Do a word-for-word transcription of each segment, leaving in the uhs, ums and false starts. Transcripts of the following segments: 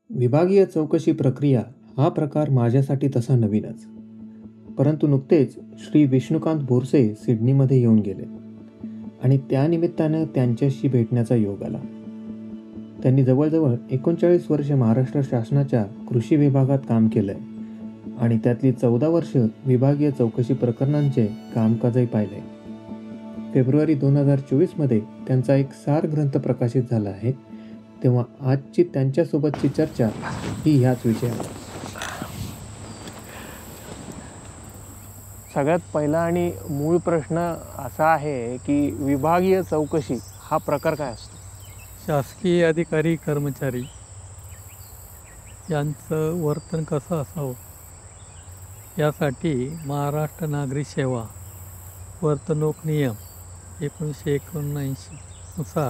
विभागीय चौकशी प्रक्रिया हा प्रकार माझ्यासाठी तसा नवीनच. परंतु नुकतेच श्री विष्णुकांत बोरसे सिडनीमध्ये येऊन गेले आणि त्यानिमित्तानं त्यांच्याशी भेटण्याचा योग आला. त्यांनी जवळजवळ एकोणचाळीस वर्ष महाराष्ट्र शासनाच्या कृषी विभागात काम केलं आहे आणि त्यातली चौदा वर्ष विभागीय चौकशी प्रकरणांचे कामकाजही पाहिले. फेब्रुवारी दोन हजार चोवीसमध्ये त्यांचा एक सार ग्रंथ प्रकाशित झाला आहे. तेव्हा आजची त्यांच्यासोबतची चर्चा ही ह्याच विषयावर. सगळ्यात पहिला आणि मूळ प्रश्न असा आहे की विभागीय चौकशी हा प्रकार काय असतो? शासकीय अधिकारी कर्मचारी यांचं वर्तन कसं असावं यासाठी महाराष्ट्र नागरी सेवा वर्तणूक नियम एकोणीसशे एकोणऐंशीनुसार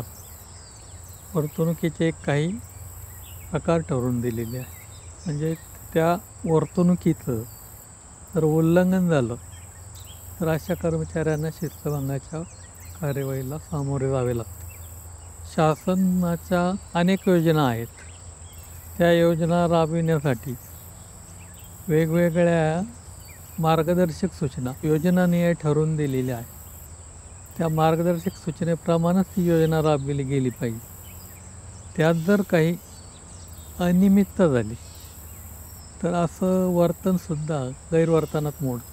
वर्तणुकीचे काही प्रकार ठरवून दिलेले आहे. म्हणजे त्या वर्तणुकीचं जर उल्लंघन झालं तर अशा कर्मचाऱ्यांना शिस्तभंगाच्या कार्यवाहीला सामोरे जावे लागते. शासनाच्या अनेक योजना आहेत. त्या योजना राबविण्यासाठी वेगवेगळ्या मार्गदर्शक सूचना योजनानिहाय ठरवून दिलेल्या आहेत. त्या मार्गदर्शक सूचनेप्रमाणेच ती योजना राबविली गेली पाहिजे. त्यात जर काही अनियमितता झाली तर असं वर्तनसुद्धा गैरवर्तनात मोडतं.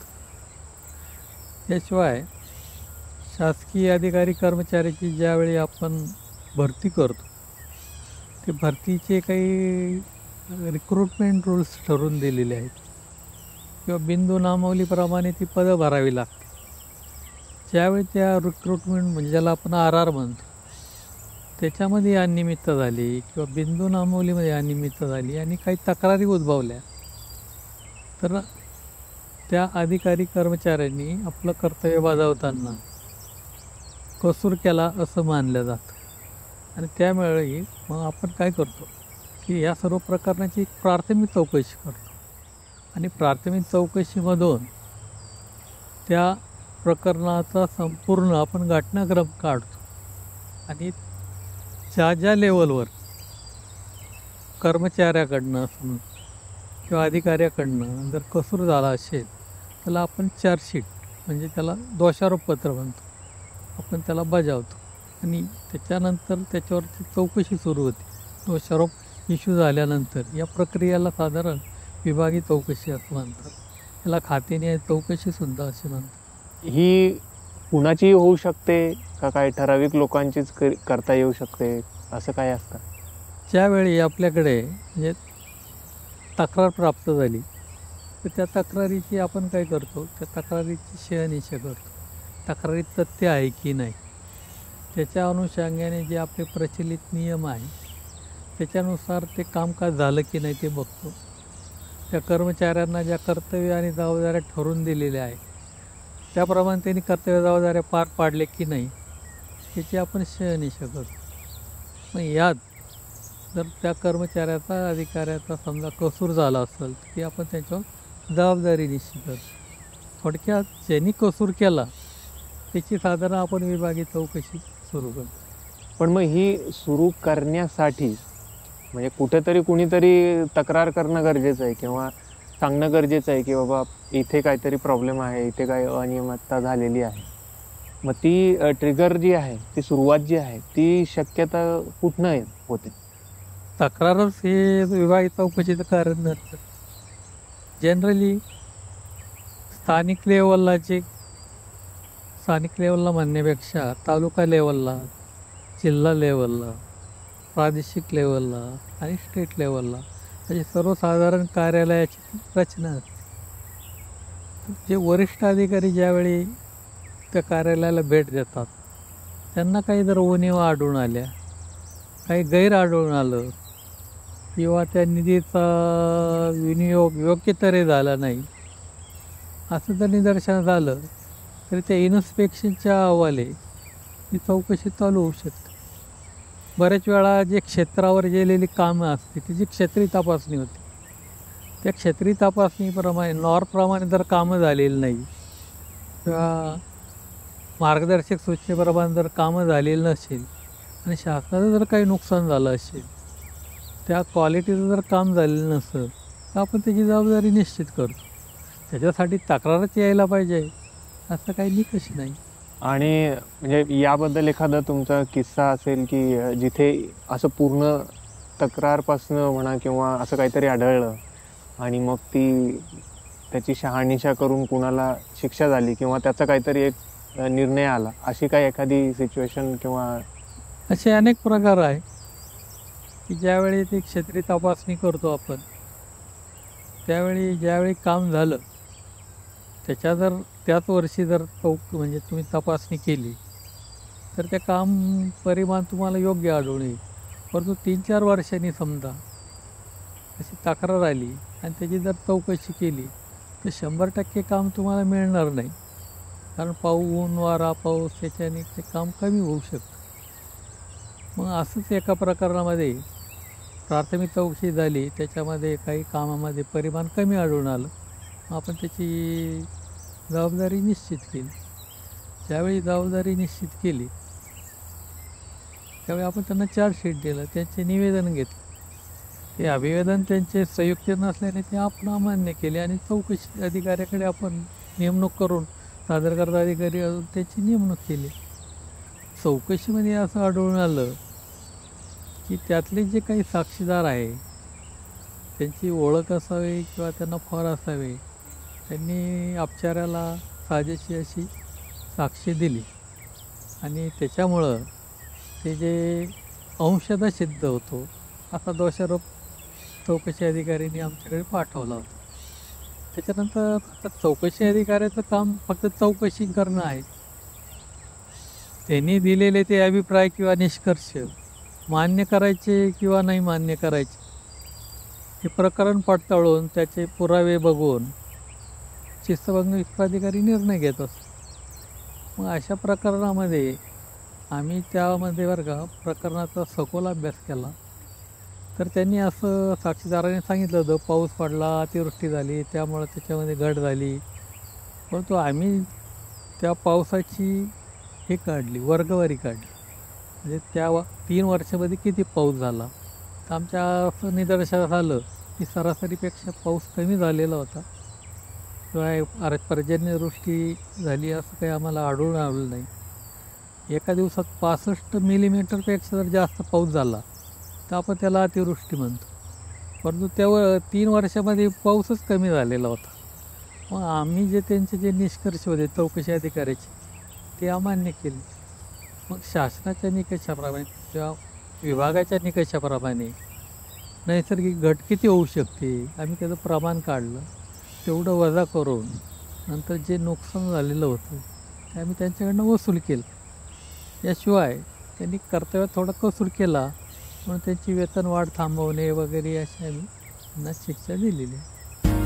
याशिवाय शासकीय अधिकारी कर्मचाऱ्याची ज्यावेळी आपण भरती करतो ते भरतीचे काही रिक्रुटमेंट रूल्स ठरवून दिलेले आहेत किंवा बिंदू नामावलीप्रमाणे ती पदं भरावी लागते. ज्यावेळी त्या रिक्रुटमेंट म्हणजे ज्याला आपण आर आर म्हणतो त्याच्यामध्ये अनियमितता झाली किंवा बिंदू नामावलीमध्ये अनियमितता झाली आणि काही तक्रारी उद्भवल्या तर त्या अधिकारी कर्मचाऱ्यांनी आपलं कर्तव्य बजावताना कसूर केला असं मानलं जातं. आणि त्यावेळी मग आपण काय करतो की या सर्व प्रकरणाची एक प्राथमिक चौकशी करतो आणि प्राथमिक चौकशीमधून त्या प्रकरणाचा संपूर्ण आपण घटनाक्रम काढतो आणि ज्या ज्या लेवलवर कर्मचाऱ्याकडनं असं किंवा अधिकाऱ्याकडनं जर कसूर झाला असेल त्याला आपण चार्जशीट म्हणजे त्याला दोषारोपपत्र म्हणतो, आपण त्याला बजावतो आणि त्याच्यानंतर त्याच्यावरती चौकशी सुरू होती. दोषारोप इश्यू झाल्यानंतर या प्रक्रियेला साधारण विभागीय चौकशी असं म्हणतात. याला खातेनिहाय चौकशीसुद्धा असे म्हणतात. ही कुणाचीही होऊ शकते का काही ठराविक लोकांचीच करता येऊ शकते असं काय असतं? ज्यावेळी आपल्याकडे म्हणजे तक्रार प्राप्त झाली तर त्या तक्रारीची आपण काय करतो, त्या तक्रारीची शहानिशा करतो. तक्रारीत तथ्य आहे की नाही त्याच्या अनुषंगाने जे आपले प्रचलित नियम आहे त्याच्यानुसार ते कामकाज झालं की नाही ते बघतो. त्या कर्मचाऱ्यांना ज्या कर्तव्य आणि जबाबदाऱ्या ठरवून दिलेल्या आहे त्याप्रमाणे त्यांनी कर्तव्य जबाबदाऱ्या पार पाडले की नाही याची आपण शहानिशा करतो. मग यात जर त्या कर्मचाऱ्याचा अधिकाऱ्याचा समजा कसूर झाला असेल तर ती आपण त्याच्यावर जबाबदारी निश्चित करतो. थोडक्यात ज्यांनी कसूर केला त्याची साधारण आपण विभागीय चौकशी सुरू करतो. पण मग ही सुरू करण्यासाठी म्हणजे कुठेतरी कुणीतरी तक्रार करणं गरजेचं आहे किंवा सांगणं गरजेचं आहे की बाबा इथे काहीतरी प्रॉब्लेम आहे, इथे काही अनियमितता झालेली आहे. मग ती ट्रिगर जी आहे ती सुरुवात जी आहे ती शक्यता कुठनं होते? तक्रारच हे विभागीय चौकशीचं कारण नसतं. जनरली स्थानिक लेवलला जे स्थानिक लेवलला म्हणण्यापेक्षा तालुका लेवलला, जिल्हा लेवलला, प्रादेशिक लेवलला आणि स्टेट लेवलला अशी सर्वसाधारण कार्यालयाची रचना असते. जे वरिष्ठ अधिकारी ज्यावेळी त्या कार्यालयाला भेट देतात त्यांना काही जर उणिवा आढळून आल्या, काही गैर आढळून आलं किंवा त्या निधीचा विनियोग योग्य तरी झाला नाही असं जर निदर्शनास झालं तरी त्या इन्स्पेक्शनच्या अहवाले ही चौकशी चालू होऊ शकते. बऱ्याच वेळा जे क्षेत्रावर गेलेली कामं असते त्याची क्षेत्रीय तपासणी होते. त्या क्षेत्रीय तपासणीप्रमाणे नॉरप्रमाणे जर कामं झालेली नाही किंवा मार्गदर्शक सूचनेप्रमाणे जर कामं झालेली नसेल आणि शासनाचं जर काही नुकसान झालं असेल त्या क्वालिटीचं जर काम झालेलं नसतं तर आपण त्याची जबाबदारी निश्चित करतो. त्याच्यासाठी तक्रारच यायला पाहिजे असं काही निकष नाही. आणि म्हणजे याबद्दल एखादा तुमचा किस्सा असेल की अ, जिथे असं पूर्ण तक्रारपासनं म्हणा किंवा असं काहीतरी आढळलं आणि मग ती त्याची शहानिशा करून कुणाला शिक्षा झाली किंवा त्याचा काहीतरी एक अ, निर्णय आला, अशी काही एखादी सिच्युएशन किंवा असे अनेक प्रकार आहे की ज्यावेळी ती क्षेत्रीय तपासणी करतो आपण, त्यावेळी ज्यावेळी काम झालं त्याच्या जर त्याच वर्षी जर चौक म्हणजे तुम्ही तपासणी केली तर ते काम परिमाण तुम्हाला योग्य आढळून येईल. परंतु तीन चार वर्षांनी समजा अशी तक्रार आली आणि त्याची जर चौकशी केली तर शंभर टक्के काम तुम्हाला मिळणार नाही. कारण पाऊस, ऊन, वारा, पाऊस याच्याने ते काम कमी होऊ शकतं. मग असंच एका प्रकरणामध्ये प्राथमिक चौकशी झाली, त्याच्यामध्ये काही कामामध्ये परिमाण कमी आढळून आलं. मग आपण त्याची जबाबदारी निश्चित केली. ज्यावेळी जबाबदारी निश्चित केली त्यावेळी आपण त्यांना चार्जशीट दिलं, त्यांचे निवेदन घेतलं. ते अभिवेदन त्यांचे संयुक्त नसल्याने ते आपण अमान्य केले आणि चौकशी अधिकाऱ्याकडे आपण नेमणूक करून सादर करता अधिकारी अजून त्याची नेमणूक केली. चौकशीमध्ये असं आढळून आलं की त्यातले जे काही साक्षीदार आहे त्यांची ओळख असावी किंवा त्यांना फार असावे, त्यांनी अपचाराला साजेशी अशी साक्षी दिली आणि त्याच्यामुळं ते जे अंशतः सिद्ध होतो असा दोषारोप चौकशी अधिकाऱ्यांनी आमच्याकडे पाठवला होता. त्याच्यानंतर आता चौकशी अधिकाऱ्याचं काम फक्त चौकशी करणं आहे. त्यांनी दिलेले ते अभिप्राय किंवा निष्कर्ष मान्य करायचे किंवा नाही मान्य करायचे हे प्रकरण पडताळून त्याचे पुरावे बघून शिस्तभंग अधिकारी निर्णय घेत असतो. मग अशा प्रकरणामध्ये आम्ही त्यामध्ये बरं का प्रकरणाचा सखोल अभ्यास केला तर त्यांनी असं साक्षीदाराने सांगितलं होतं पाऊस पडला, अतिवृष्टी झाली, त्यामुळं त्याच्यामध्ये घट झाली. परंतु आम्ही त्या पावसाची हे काढली, वर्गवारी काढली. म्हणजे त्या व तीन वर्षामध्ये किती पाऊस झाला तर आमच्या असं निदर्शनास आलं की सरासरीपेक्षा पाऊस कमी झालेला होता किंवा पर्जन्यवृष्टी झाली असं काही आम्हाला आढळून आलं नाही. एका दिवसात पासष्ट मिलीमीटरपेक्षा जर जास्त पाऊस झाला तर आपण त्याला अतिवृष्टी म्हणतो. परंतु तेव्हा तीन वर्षामध्ये पाऊसच कमी झालेला होता. मग आम्ही जे त्यांचे जे निष्कर्ष होते चौकशी अधिकाऱ्याचे ते अमान्य केले. मग शासनाच्या निकषाप्रमाणे किंवा विभागाच्या निकषाप्रमाणे नैसर्गिक घट किती होऊ शकते आम्ही त्याचं प्रमाण काढलं. तेवढं वजा करून नंतर जे नुकसान झालेलं होतं ते आम्ही त्यांच्याकडनं वसूल केलं. याशिवाय त्यांनी कर्तव्यात थोडा कसूर केला म्हणून त्यांची वेतनवाढ थांबवणे वगैरे अशी आम्ही त्यांना शिक्षा दिलेली आहे.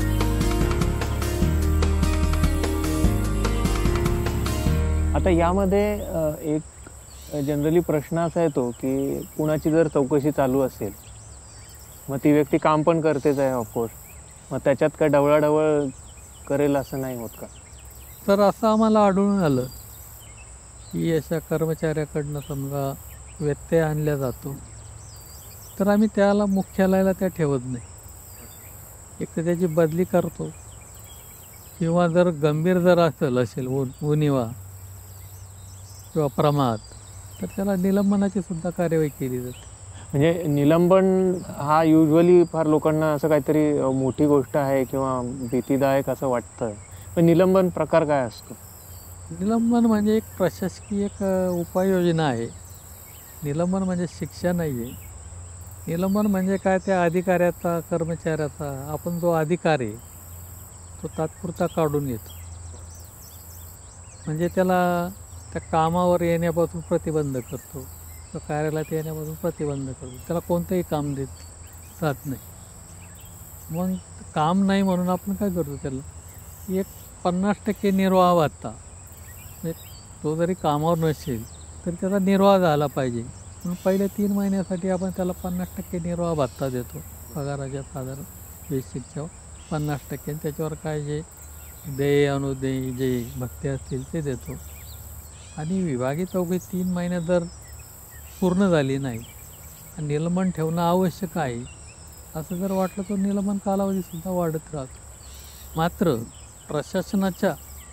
आता यामध्ये अ, एक जनरली प्रश्न असा येतो की कुणाची जर चौकशी चालू असेल मग ती व्यक्ती काम पण करतेच आहे ऑफकोर्स, मग त्याच्यात काय ढवळाढवळ करेल असं नाही होत का? तर असं आम्हाला आढळून आलं की अशा कर्मचाऱ्याकडनं समजा व्यत्यय आणला जातो तर आम्ही त्याला मुख्यालयाला त्या ठेवत नाही. एक तर त्याची बदली करतो किंवा जर गंभीर जर असेल असेल उन उणिवा किंवा प्रमाद तर त्याला निलंबनाची सुद्धा कार्यवाही केली जाते. म्हणजे निलंबन हा युजली फार लोकांना असं काहीतरी अ, मोठी गोष्ट आहे किंवा भीतीदायक असं वाटतं. पण निलंबन प्रकार काय असतो? निलंबन म्हणजे एक प्रशासकीय एक अ, उपाययोजना आहे. निलंबन म्हणजे शिक्षा नाही आहे. निलंबन म्हणजे काय, त्या अधिकाऱ्याचा कर्मचाऱ्याचा आपण जो अधिकार आहे तो तात्पुरता काढून घेतो. म्हणजे त्याला त्या कामावर येण्यापासून प्रतिबंध करतो, तो कार्यालयात येण्यापासून प्रतिबंध करतो, त्याला कोणतंही काम देत जात नाही. मग काम नाही म्हणून आपण काय करतो, त्याला एक पन्नास टक्के निर्वाह भत्ता, म्हणजे तो जरी कामावर नसेल तरी त्याचा निर्वाह झाला पाहिजे म्हणून पहिल्या तीन महिन्यासाठी आपण त्याला पन्नास टक्के निर्वाह भत्ता देतो. पगाराच्या साधारण बेसिकच्या पन्नास टक्के, त्याच्यावर काय जे देय अनुदेय जे भत्ते असतील ते देतो. आणि विभागीय चौकशी तीन महिन्यात जर पूर्ण झाली नाही निलंबन ठेवणं आवश्यक आहे असं जर वाटलं तर निलंबन कालावधीसुद्धा वाढत राहतो. मात्र प्रशासनाच्या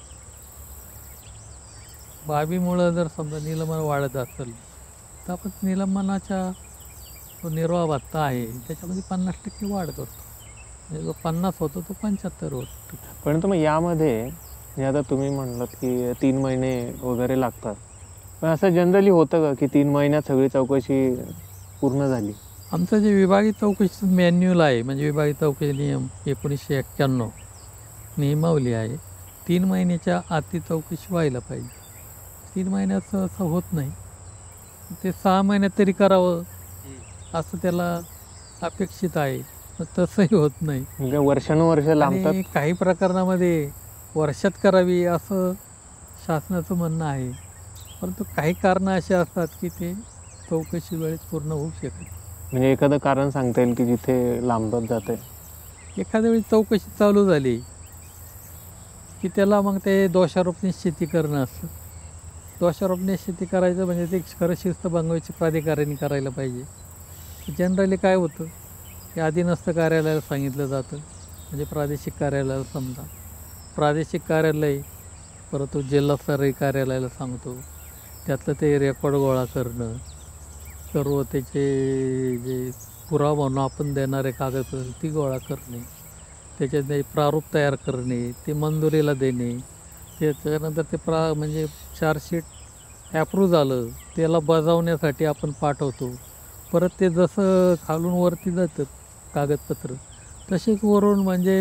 बाबीमुळं जर समजा निलंबन वाढत असेल तर आपण निलंबनाच्या जो निर्वाह भत्ता आहे त्याच्यामध्ये पन्नास टक्के वाढत असतो. म्हणजे जो पन्नास होतो तो पंच्याहत्तर होतो. परंतु मग यामध्ये म्हणजे आता तुम्ही म्हणलात की तीन महिने वगैरे लागतात, पण असं जनरली होतं का की तीन महिन्यात सगळी चौकशी पूर्ण झाली? आमचं जे विभागीय चौकशीचं मॅन्युअल आहे, म्हणजे विभागीय चौकशी नियम एकोणीसशे एक्क्याण्णव नियमावली आहे, तीन महिन्याच्या आती चौकशी व्हायला पाहिजे. तीन महिन्याचं असं होत नाही, ते सहा महिन्यात तरी करावं असं त्याला अपेक्षित आहे, पण तसंही होत नाही. म्हणजे वर्षानुवर्ष लांबतात. आणि काही प्रकरणामध्ये वर्षात करावी असं शासनाचं म्हणणं आहे, परंतु काही कारणं अशी असतात की ते चौकशी वेळेत पूर्ण होऊ शकत. म्हणजे एखादं कारण सांगता येईल की जिथे लांबत जाते? एखाद्या वेळी चौकशी चालू झाली की त्याला मग ते दोषारोप निश्चिती करणं असतं. दोषारोप निश्चिती करायचं म्हणजे ते खरं शिस्तभंगाची प्राधिकाऱ्यांनी करायला पाहिजे. जनरली काय होतं की अधीनस्थ कार्यालयाला सांगितलं जातं, म्हणजे प्रादेशिक कार्यालयाला समजा, प्रादेशिक कार्यालय परत जिल्हास्तरीय कार्यालयाला सांगतो, त्यातलं ते रेकॉर्ड गोळा करणं, सर्व त्याचे जे पुरावा म्हणून आपण देणारे कागदपत्र ती गोळा करणे, त्याच्यात प्रारूप तयार करणे, ते मंजुरीला देणे, त्याच्यानंतर ते प्रा म्हणजे चार्जशीट ॲप्रूव्ह झालं त्याला बजावण्यासाठी आपण पाठवतो. परत ते जसं खालून वरती जातं कागदपत्र तसेच वरून म्हणजे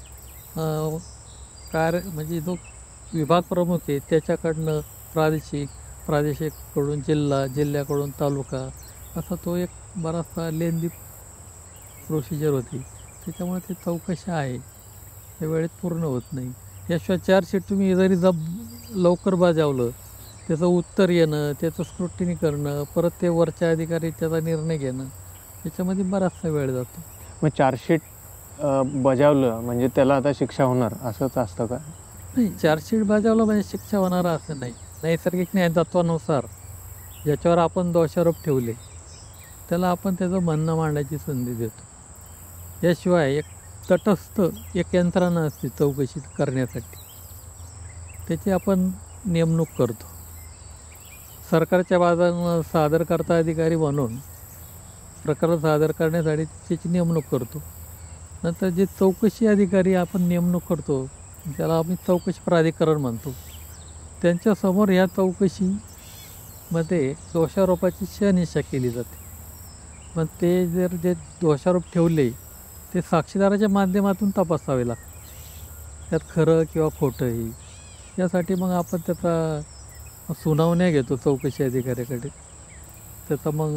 कार्य म्हणजे जो विभाग प्रमुख आहे त्याच्याकडनं प्रादेशिक, प्रादेशिककडून जिल्हा, जिल्ह्याकडून तालुका, असा तो एक बराचसा लेंदी प्रोसिजर होती. त्याच्यामुळे ते चौकशा आहे त्या वेळेत पूर्ण होत नाही. याशिवाय चार्जशीट तुम्ही जरी जब लवकर बजावलं त्याचं उत्तर येणं, त्याचं स्क्रुटिनी करणं, परत ते वरच्या अधिकारी त्याचा निर्णय घेणं, याच्यामध्ये बराचसा वेळ जातो. मग चार्जशीट बजावलं म्हणजे त्याला आता शिक्षा होणार असंच असतं का? नाही, चार्जशीट बजावलं म्हणजे शिक्षा होणार असं नाही. नैसर्गिक न्यायतत्वानुसार ज्याच्यावर आपण दोषारोप ठेवले त्याला आपण त्याचं म्हणणं मांडायची संधी देतो. याशिवाय एक तटस्थ एक यंत्रणा असते चौकशी करण्यासाठी, त्याची आपण नेमणूक करतो. सरकारच्या बाजूनं सादरकर्ता अधिकारी म्हणून प्रकरण सादर करण्यासाठी त्याची नेमणूक करतो. नंतर जे चौकशी अधिकारी आपण नेमणूक करतो त्याला आम्ही चौकशी प्राधिकरण म्हणतो. त्यांच्यासमोर ह्या चौकशीमध्ये दोषारोपाची शहानिशा केली जाते. मग ते जर जे दोषारोप ठेवले ते साक्षीदाराच्या माध्यमातून तपासावे लागतात, त्यात खरं किंवा खोटं हे. यासाठी मग आपण त्याचा सुनावण्या घेतो चौकशी अधिकाऱ्याकडे. त्याचा मग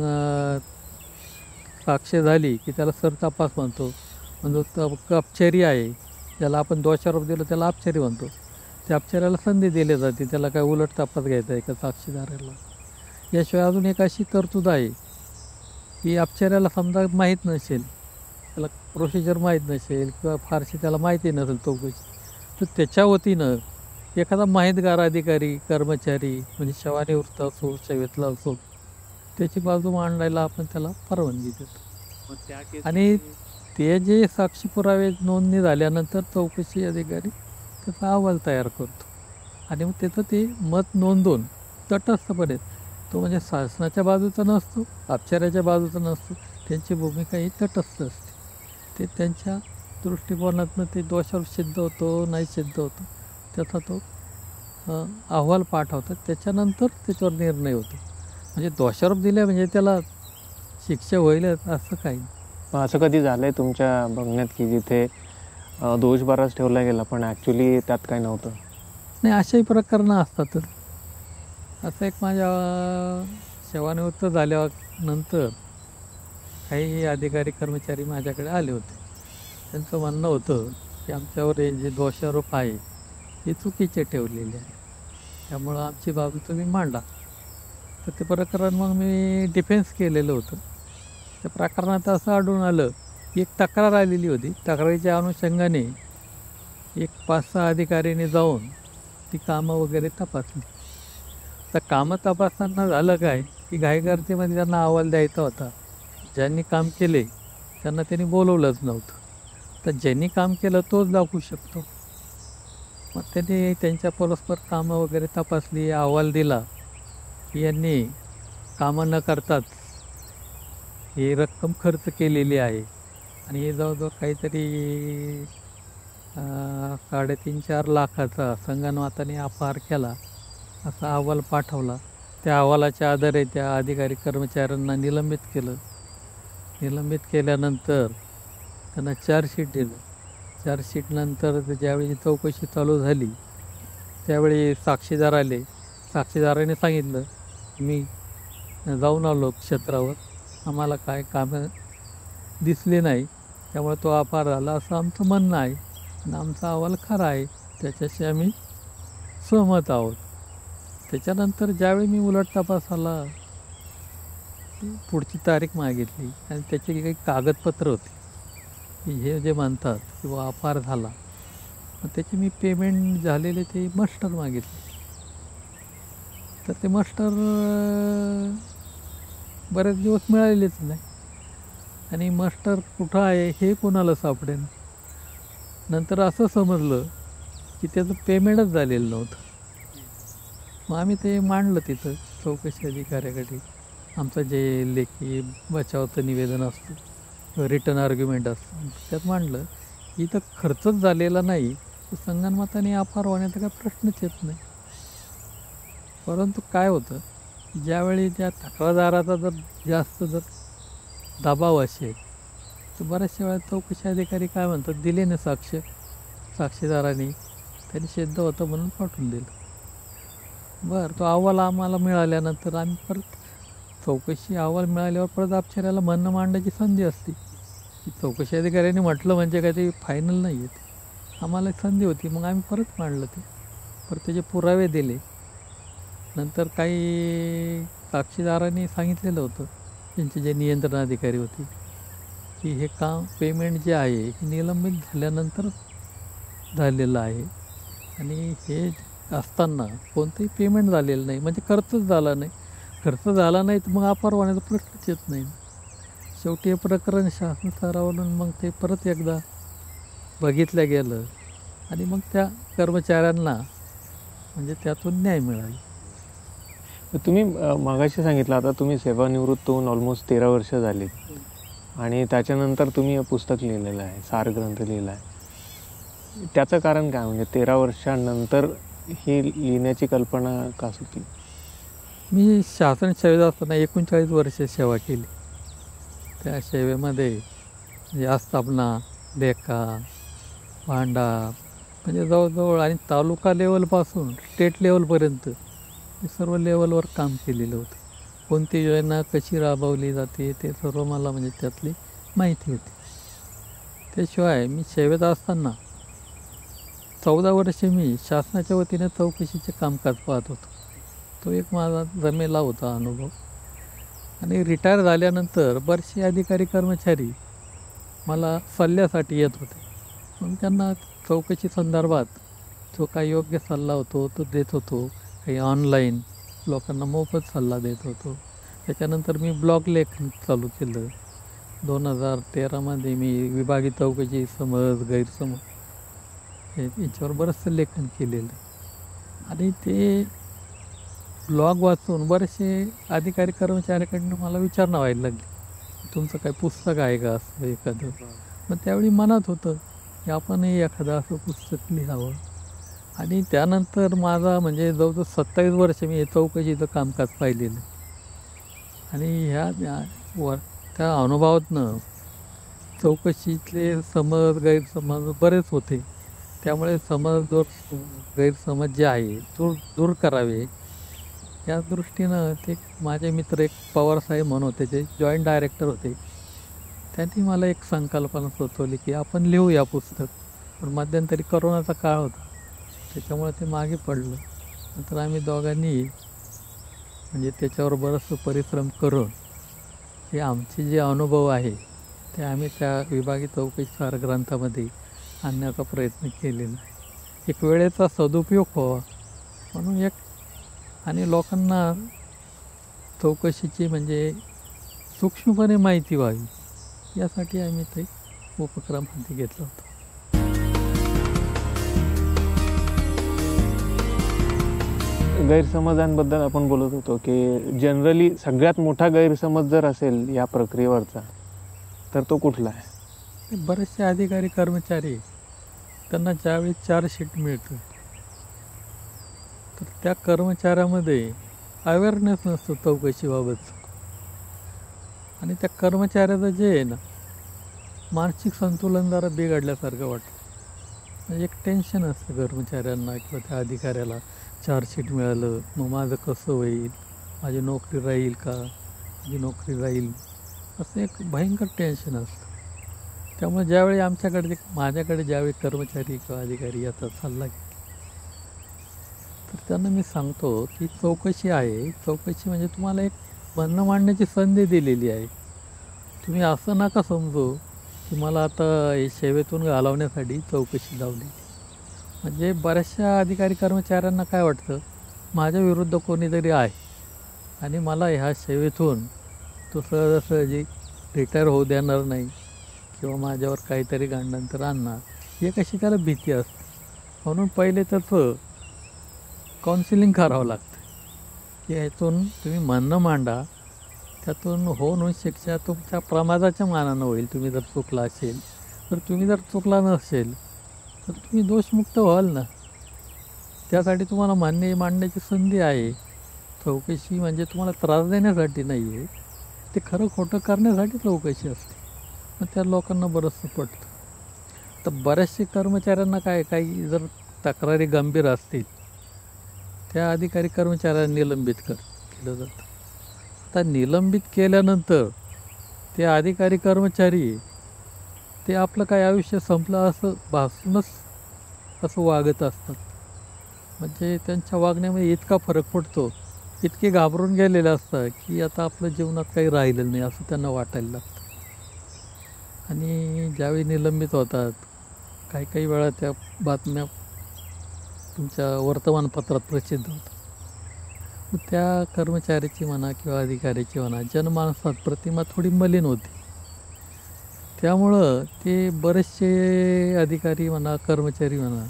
साक्ष झाली की त्याला सर तपास म्हणतो. म्हणजे अपचरी आहे ज्याला आपण दोषारोप दिलो त्याला अपचरी म्हणतो. त्या अपचर्याला संधी दिली जाते, त्याला काय उलट तपास घ्यायचा आहे का साक्षीदाराला. याशिवाय अजून एक अशी तरतूद आहे की अपचर्याला समजा माहीत नसेल, त्याला प्रोसिजर माहीत नसेल किंवा फारशी त्याला माहिती नसेल चौकशी, तर त्याच्या वतीनं एखादा माहितगार अधिकारी, कर्मचारी म्हणजे सेवानिवृत्त असो, सेवेतला असो, त्याची बाजू मांडायला आपण त्याला परवानगी देतो. आणि ते जे साक्षी पुरावे नोंदणी झाल्यानंतर चौकशी अधिकारी त्याचा अहवाल तयार करतो आणि मग त्याचं ते मत नोंदवून तटस्थपणे, तो म्हणजे शासनाच्या बाजूचा नसतो, अपचाराच्या बाजूचा नसतो, त्यांची भूमिका ही तटस्थ असते. ते त्यांच्या दृष्टिकोनातनं ते दोषारोप सिद्ध होतो नाही सिद्ध होतो त्याचा तो अहवाल पाठवतात. त्याच्यानंतर त्याच्यावर निर्णय होतो. म्हणजे दोषारोप दिले म्हणजे त्याला शिक्षा होईल असं काही. असं कधी झालं आहे तुमच्या बघण्यात की जिथे दोष बराच ठेवला गेला पण ॲक्च्युली त्यात काय नव्हतं? नाही, अशाही प्रकरणं असतातच. असं एक माझ्या सेवानिवृत्त झाल्यानंतर काही अधिकारी कर्मचारी माझ्याकडे आले होते. त्यांचं म्हणणं होतं की आमच्यावर हे जे दोषारोप आहे हे चुकीचे ठेवलेले आहे, त्यामुळं आमची बाजू तुम्ही मांडा. तर ते प्रकरण मग मी डिफेन्स केलेलं होतं. त्या प्रकरणात असं आढळून आलं की एक तक्रार आलेली होती. तक्रारीच्या अनुषंगाने एक पाच सहा अधिकाऱ्यांनी जाऊन ती कामं वगैरे तपासली. तर कामं तपासताना झालं काय की घाईगर्दीमध्ये त्यांना अहवाल द्यायचा होता ज्यांनी काम केले त्यांना त्यांनी बोलवलंच नव्हतं. तर ज्यांनी काम केलं तोच दाखवू शकतो. मग त्यांनी त्यांच्या परस्पर कामं वगैरे तपासली, अहवाल दिला की यांनी कामं न करताच ही रक्कम खर्च केलेली आहे आणि हे जवळजवळ काहीतरी साडेतीन चार लाखाचा संगणकाने अपहार केला असा अहवाल पाठवला. त्या अहवालाच्या आधारे त्या अधिकारी कर्मचाऱ्यांना निलंबित केलं. निलंबित केल्यानंतर त्यांना चार्जशीट दिलं. चार्जशीटनंतर ज्यावेळी चौकशी चालू झाली त्यावेळी साक्षीदार आले. साक्षीदाराने सांगितलं मी जाऊन आलो क्षेत्रावर, आम्हाला काय कामं दिसले नाही, त्यामुळे तो अपहार झाला असं आमचं म्हणणं आहे आणि आमचा अहवाल खरा आहे, त्याच्याशी आम्ही सहमत आहोत. त्याच्यानंतर ज्यावेळी मी उलट तपासाला पुढची तारीख मागितली आणि त्याची काही कागदपत्र होती की हे जे म्हणतात किंवा अपहार झाला, मग त्याची मी पेमेंट झालेले ते मास्टर मागितले. तर ते मास्टर बरेच दिवस मिळालेच नाही आणि मास्टर कुठं आहे हे कोणाला सापडेन. नंतर असं समजलं की त्याचं पेमेंटच झालेलं नव्हतं. मग आम्ही ते मांडलं तिथं चौकशी अधिकाऱ्याकडे. आमचं जे लेखी बचावाचं निवेदन असतं, रिटर्न आर्ग्युमेंट असतं, त्यात मांडलं की इथं खर्चच झालेला नाही तर संगणमताने अपहार होण्याचा काय प्रश्नच येत नाही. परंतु काय होतं, ज्यावेळी त्या तक्रारदाराचा जर जास्त जर दबाव असेल तर बऱ्याचशा वेळा चौकशी अधिकारी काय म्हणतात, दिले ना साक्ष साक्षीदारांनी, त्यांनी सिद्ध होतं म्हणून पाठवून दिलं. बरं, तो अहवाल आम्हाला मिळाल्यानंतर आम्ही परत चौकशी अहवाल मिळाल्यावर परत अपचाराला म्हणणं मांडायची संधी असते की चौकशी अधिकाऱ्यांनी म्हटलं म्हणजे काय ते फायनल नाही आहे. ते आम्हाला संधी होती, मग आम्ही परत मांडलं ते. परत त्याचे पुरावे दिले. नंतर काही साक्षीदारांनी सांगितलेलं होतं, त्यांचे जे नियंत्रण अधिकारी होते, की हे काम पेमेंट जे आहे हे निलंबित झाल्यानंतर झालेलं आहे आणि हे असताना कोणतंही पेमेंट झालेलं नाही, म्हणजे खर्चच झाला नाही. खर्च झाला नाही तर मग अपहार होण्याचा प्रश्नच येत नाही. शेवटी हे प्रकरण शासन स्तरावरून मग ते परत एकदा बघितलं गेलं आणि मग त्या कर्मचाऱ्यांना म्हणजे त्यातून न्याय मिळाला. तुम्ही मागाशी सांगितलं आता तुम्ही सेवानिवृत्त होऊन ऑलमोस्ट तेरा वर्ष झाली आणि त्याच्यानंतर तुम्ही हे पुस्तक लिहिलेलं आहे, सार ग्रंथ लिहिला आहे. त्याचं कारण काय, म्हणजे तेरा वर्षानंतर ही लिहिण्याची कल्पना का सुचली? मी शासन सेवेत असताना एकोणचाळीस वर्ष सेवा केली. त्या सेवेमध्ये म्हणजे आस्थापना, लेखा, भांडा, म्हणजे जवळजवळ आणि तालुका लेवलपासून स्टेट लेवलपर्यंत हे सर्व लेवलवर काम केलेलं होतं. कोणती योजना कशी राबवली जाते ते सर्व मला म्हणजे त्यातली माहिती होती. त्याशिवाय मी सेवेत असताना चौदा वर्षे मी शासनाच्या वतीने चौकशीचे कामकाज पाहत होतो. तो एक माझा जमेला होता अनुभव. आणि रिटायर झाल्यानंतर बरेचसे अधिकारी कर्मचारी मला सल्ल्यासाठी येत होते. मग त्यांना चौकशी संदर्भात जो काही योग्य सल्ला होतो तो देत होतो. काही ऑनलाईन लोकांना मोफत सल्ला देत होतो. त्याच्यानंतर मी ब्लॉग लेखन चालू केलं. दोन हजार तेरामध्ये मी विभागीय चौकशी, समज, गैरसमज हे याच्यावर बरंचसं लेखन केलेलं. आणि ते ब्लॉग वाचून बरेचसे अधिकारी कर्मचाऱ्याकडनं मला विचारणं व्हायला लागली, तुमचं काय पुस्तक आहे का असं एखादं. मग त्यावेळी मनात होतं की आपणही एखादं असं पुस्तक लिहावं. आणि त्यानंतर माझा म्हणजे जवळजवळ सत्तावीस वर्ष मी हे चौकशीचं कामकाज पाहिलेलं. आणि ह्या वर त्या अनुभवातनं चौकशीतले समज, गैरसमज बरेच होते. त्यामुळे समज दूर गैरसमज जे आहे दूर दूर करावे या दृष्टीनं ते माझे मित्र एक पवारसाहेब म्हणून होते, जे जॉईंट डायरेक्टर होते. त्यांनी मला एक संकल्पना सुचवली की आपण लिहू या पुस्तक. पण मध्यंतरी करोनाचा काळ होता, त्याच्यामुळे ते मागे पडलं. नंतर आम्ही दोघांनी म्हणजे त्याच्यावर बरंचसं परिश्रम करून हे आमचे जे अनुभव आहे ते आम्ही त्या विभागीय चौकशी सार ग्रंथामध्ये आणण्याचा प्रयत्न केलेला आहे. एक वेळेचा सदुपयोग व्हावा म्हणून एक, आणि लोकांना चौकशीची म्हणजे सूक्ष्मपणे माहिती व्हावी यासाठी आम्ही ते उपक्रम हाती घेतला होता. गैरसमजांबद्दल आपण बोलत होतो की जनरली सगळ्यात मोठा गैरसमज जर असेल या प्रक्रियेवरचा तर तो कुठला आहे? बरेचसे अधिकारी कर्मचारी त्यांना ज्यावेळी चार्जशीट मिळतं तर त्या कर्मचाऱ्यामध्ये अवेअरनेस नसतो चौकशीबाबत, आणि त्या कर्मचाऱ्याचं जे आहे ना मानसिक संतुलन जरा बिघडल्यासारखं वाटतं. म्हणजे एक टेन्शन असतं कर्मचाऱ्यांना किंवा त्या अधिकाऱ्याला, चार्जशीट मिळालं मग माझं कसं होईल, माझी नोकरी राहील का, माझी नोकरी राहील, असं एक भयंकर टेन्शन असतं. त्यामुळे ज्यावेळी आमच्याकडे माझ्याकडे ज्यावेळी कर्मचारी किंवा अधिकारी याचा सल्ला घेतला तर त्यांना मी सांगतो की चौकशी आहे, चौकशी म्हणजे तुम्हाला एक म्हणणं मांडण्याची संधी दिलेली आहे. तुम्ही असं नका समजू की मला आता हे सेवेतून घालवण्यासाठी चौकशी लावली. म्हणजे बऱ्याचशा अधिकारी कर्मचाऱ्यांना काय वाटतं, माझ्या विरुद्ध कोणीतरी आहे आणि मला ह्या सेवेतून तो सहजासहजी रिटायर होऊ देणार नाही किंवा माझ्यावर काहीतरी गांडांतर आणणार, हे कशी त्याला भीती असते. म्हणून पहिले त्याचं काउन्सिलिंग करावं लागतं की ह्यातून तुम्ही म्हणणं मांडा, त्यातून हो न शिक्षा तुमच्या प्रमादाच्या मानानं होईल. तुम्ही जर चुकला असेल तर, तुम्ही जर चुकला नसेल तर तुम्ही दोषमुक्त व्हाल ना. त्यासाठी तुम्हाला मान्य मांडण्याची संधी आहे. चौकशी म्हणजे तुम्हाला त्रास देण्यासाठी नाही आहे, ते खरं खोटं करण्यासाठी चौकशी असते. मग त्या लोकांना बरंचसं पटतं. तर बऱ्याचशा कर्मचाऱ्यांना काय, काही जर तक्रारी गंभीर असतील त्या अधिकारी कर्मचाऱ्यांना निलंबित कर केलं जातं. आता निलंबित केल्यानंतर ते अधिकारी कर्मचारी ते आपलं काय आयुष्य संपलं असं भासूनच असं वागत असतात. म्हणजे त्यांच्या वागण्यामध्ये इतका फरक पडतो, इतके घाबरून गेलेले असतात की आता आपल्या जीवनात काही राहिलेलं नाही असं त्यांना वाटायला लागतं. आणि ज्यावेळी निलंबित होतात, काही काही वेळा त्या बातम्या तुमच्या वर्तमानपत्रात प्रसिद्ध होतात. मग त्या कर्मचाऱ्याची म्हणा किंवा अधिकाऱ्याची म्हणा जनमानसात प्रतिमा थोडी मलिन होती. त्यामुळं ते बरेचसे अधिकारी म्हणा कर्मचारी म्हणा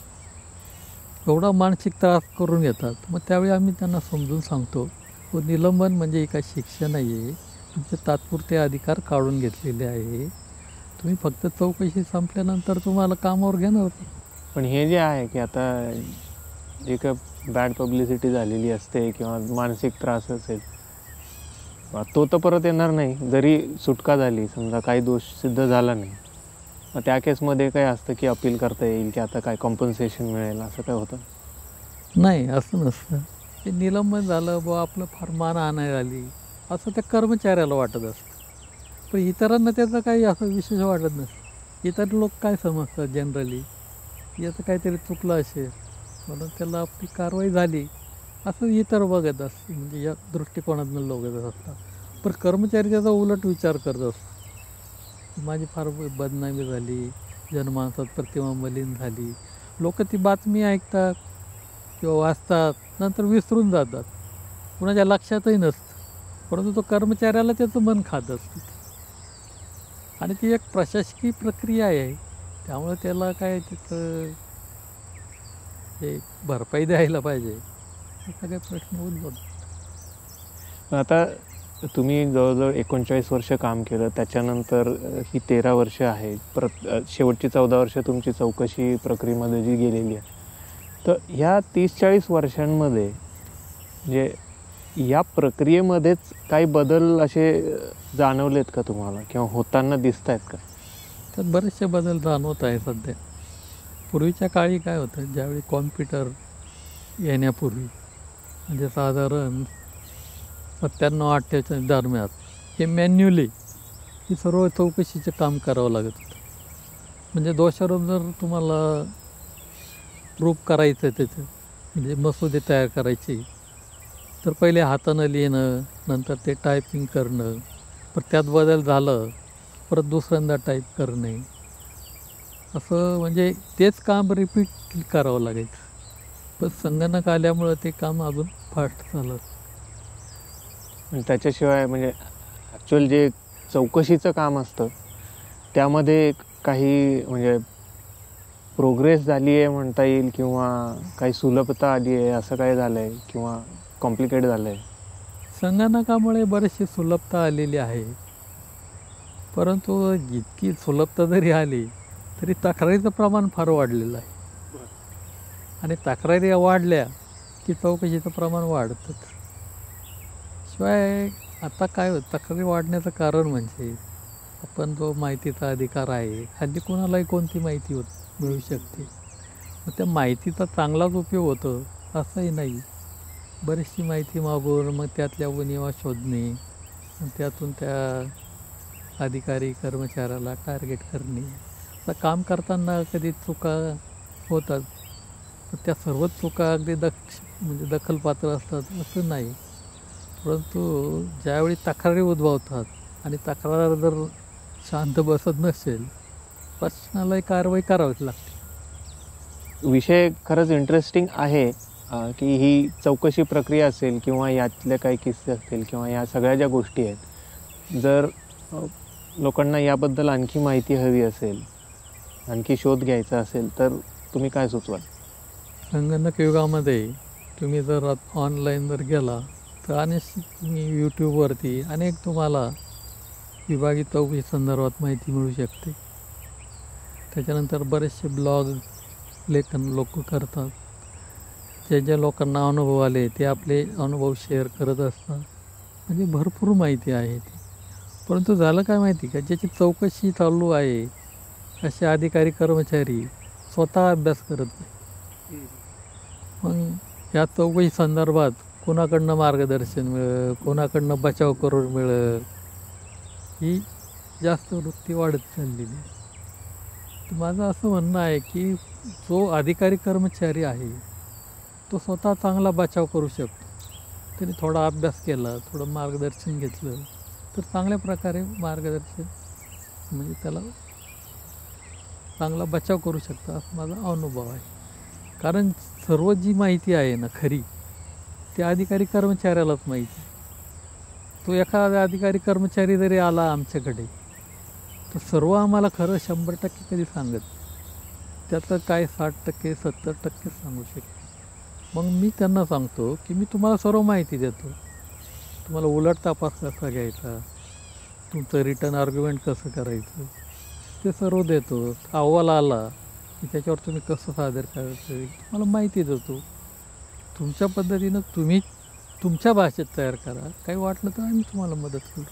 एवढा मानसिक त्रास करून घेतात. मग त्यावेळी आम्ही त्यांना समजून सांगतो, व निलंबन म्हणजे एका शिक्षा नाही आहे, तुमचे तात्पुरते अधिकार काढून घेतलेले आहे. तुम्ही फक्त चौकशी संपल्यानंतर तुम्हाला कामावर घेणार होते. पण हे जे आहे की आता जे का बॅड पब्लिसिटी झालेली असते किंवा मानसिक त्रास असेल तो तर परत येणार नाही. जरी सुटका झाली, समजा काही दोष सिद्ध झाला नाही, मग त्या केसमध्ये काय असतं की अपील करता येईल की आता काय कॉम्पन्सेशन मिळेल, असं काय होतं? नाही, असं नसतं. ते निलंबन झालं बुवा, आपलं फार मानहानी झाली असं त्या कर्मचाऱ्याला वाटत असतं. पण इतरांना त्याचं काही असं विशेष वाटत नसतं. इतर लोक काय समजतात जनरली, याचं काहीतरी चुकलं असेल म्हणून त्याला आपली कारवाई झाली असं इतर बघत असते. म्हणजे या दृष्टिकोनातून लोक असतात. पण कर्मचारी त्याचा उलट विचार करत असतो, माझी फार बदनामी झाली, जनमानसात प्रतिमा मलिन झाली. लोक ती बातमी ऐकतात किंवा वाचतात, नंतर विसरून जातात, कुणाच्या लक्षातही नसतं. परंतु तो कर्मचाऱ्याला त्याचं मन खात असतं. आणि ती एक प्रशासकीय प्रक्रिया आहे, त्यामुळे त्याला काय तिथं हे भरपाई द्यायला पाहिजे असा काही प्रश्न उद्भवतो. आता तुम्ही जवळजवळ एकोणचाळीस वर्ष काम केलं, त्याच्यानंतर ही तेरा वर्ष आहे, परत शेवटची चौदा वर्ष तुमची चौकशी प्रक्रियेमध्ये जी गेलेली आहे. तर ह्या तीस चाळीस वर्षांमध्ये जे या प्रक्रियेमध्येच काही बदल असे जाणवलेत का तुम्हाला किंवा होताना दिसत आहेत का? त्यात बरेचसे बदल जाणवत आहे सध्या. पूर्वीच्या काळी काय होतं, ज्यावेळी कॉम्प्युटर येण्यापूर्वी म्हणजे साधारण सत्त्याण्णव अठ्ठेच्या दरम्यान हे मॅन्युअली ही सर्व चौकशीचं काम करावं लागत होतं. म्हणजे दोषारोप जर तुम्हाला प्रूफ करायचं आहे त्याचं, म्हणजे मसुदे तयार करायची, तर पहिले हातानं लिहिणं, नंतर ते टायपिंग करणं, पण त्यात बदल झालं परत दुसऱ्यांदा टाईप करणे, असं म्हणजे तेच काम रिपीट करावं लागायचं. पण संगणक आल्यामुळं ते काम अजून फास्ट झालं. त्याच्याशिवाय म्हणजे ॲक्च्युअल जे चौकशीचं काम असतं त्यामध्ये काही म्हणजे प्रोग्रेस झाली आहे म्हणता येईल, किंवा काही सुलभता आली आहे असं काय झालं आहे, किंवा कॉम्प्लिकेट झालं आहे? संगणकामुळे बरीचशी सुलभता आलेली आहे, परंतु जितकी सुलभता जरी आली तरी तक्रारीचं प्रमाण फार वाढलेलं आहे. आणि तक्रारी वाढल्या की चौकशीचं प्रमाण वाढतंच. शिवाय आता काय होतं, तक्रारी वाढण्याचं कारण म्हणजे आपण जो माहितीचा अधिकार आहे, हल्ली कोणालाही कोणती माहिती होत मिळू शकते. मग त्या माहितीचा चांगलाच उपयोग होतो असंही नाही. बरीचशी माहिती मागून मग त्यातल्या उणिवा शोधणे, मग त्यातून त्या अधिकारी कर्मचाऱ्याला टार्गेट करणे. आता काम करताना कधी चुका होतात, तर त्या सर्वच चुका अगदी दक्ष म्हणजे दखलपात्र असतात असं नाही. परंतु ज्यावेळी तक्रारी उद्भवतात आणि तक्रार जर शांत बसत नसेल, प्रश्नालाही कारवाई करावीच लागते. विषय खरंच इंटरेस्टिंग आहे की ही चौकशी प्रक्रिया असेल किंवा यातले काही किस्से असतील किंवा या सगळ्या ज्या गोष्टी आहेत, जर लोकांना याबद्दल आणखी माहिती हवी असेल, आणखी शोध घ्यायचा असेल, तर तुम्ही काय सुचवाल? संगणक युगामध्ये तुम्ही जर ऑनलाईन जर गेला तर अनेक तुम्ही यूट्यूबवरती अनेक तुम्हाला विभागीय चौकशी संदर्भात माहिती मिळू शकते. त्याच्यानंतर बरेचसे ब्लॉग लेखन लोक करतात. जे ज्या लोकांना अनुभव आले ते आपले अनुभव शेअर करत असतात. म्हणजे भरपूर माहिती आहे ती. परंतु झालं काय माहिती का, ज्याची चौकशी चालू आहे असे अधिकारी कर्मचारी स्वतः अभ्यास करत नाही. मग या चौकशी संदर्भात कोणाकडनं मार्गदर्शन मिळेल, कोणाकडनं बचाव करून मिळेल, ही जास्त वृत्ती वाढत चाललेली आहे. तर माझं असं म्हणणं आहे की जो अधिकारी कर्मचारी आहे तो स्वतः चांगला बचाव करू शकतो. त्याने थोडा अभ्यास केला, थोडं मार्गदर्शन घेतलं तर चांगल्या प्रकारे मार्गदर्शन म्हणजे त्याला चांगला बचाव करू शकतो असा माझा अनुभव आहे. कारण सर्व जी माहिती आहे ना खरी, त्या अधिकारी कर्मचाऱ्यालाच माहिती. तो एखादा अधिकारी कर्मचारी जरी आला आमच्याकडे तर सर्व आम्हाला खरं शंभर टक्के कधी सांगत, त्यातलं काय साठ टक्के सत्तर टक्के सांगू शकतो. मग मी त्यांना सांगतो की मी तुम्हाला सर्व माहिती देतो, तुम्हाला उलट तपास कसा घ्यायचा, तुमचं रिटर्न आर्ग्युमेंट कसं करायचं ते सर्व देतो. अहवाल आला की त्याच्यावर तुम्ही कसं सादर करायचं तुम्हाला माहिती देतो. तुमच्या पद्धतीनं तुम्ही तुमच्या भाषेत तयार करा, काही वाटलं तर आम्ही तुम्हाला मदत करू.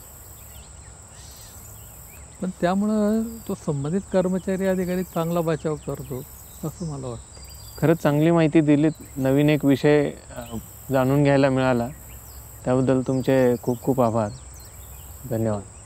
पण त्यामुळं तो संबंधित कर्मचारी अधिकारी चांगला बचाव करतो असं मला वाटतं. खरंच चांगली माहिती दिलीत. नवीन एक विषय जाणून घ्यायला मिळाला, त्याबद्दल तुमचे खूप खूप आभार. धन्यवाद.